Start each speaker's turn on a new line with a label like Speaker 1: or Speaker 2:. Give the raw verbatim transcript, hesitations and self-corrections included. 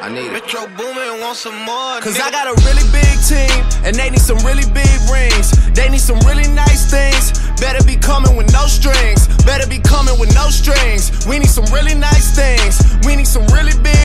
Speaker 1: I need it.
Speaker 2: Metro Boomin want some more.
Speaker 1: Cause I got a really big team, and they need some really big rings. They need some really nice things. Better be coming with no strings. Better be coming with no strings. We need some really nice things. We need some really big